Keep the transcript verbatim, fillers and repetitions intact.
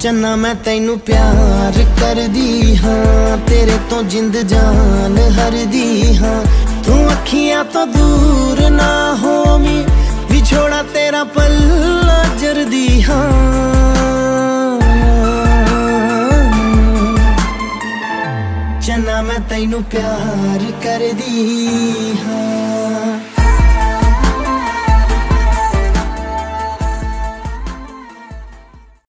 चन्ना मैं तैनू प्यार करदी हाँ, तेरे तो जिंद जान हरदी हाँ। तू अखियां तो दूर ना होमी, विछोड़ा तेरा पल्ला जरदी हाँ। चन्ना मैं तैनू प्यार करदी हाँ।